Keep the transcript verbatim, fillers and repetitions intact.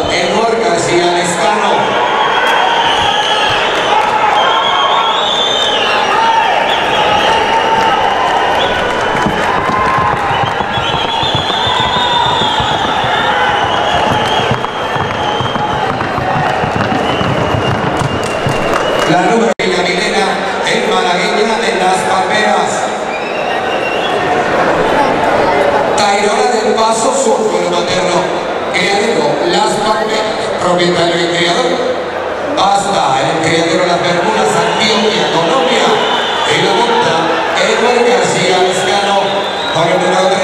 Edward García Lescano. La número de la Milena, el malagueña de Las Palmeras. Tayrona del Paso, su pueblo materno. Criadero Las Palmeras, propietario y criador. Hasta el criadero Las Bermudas, Antioquia, Colombia. Y la monta Edward García Lescano, con el número tres.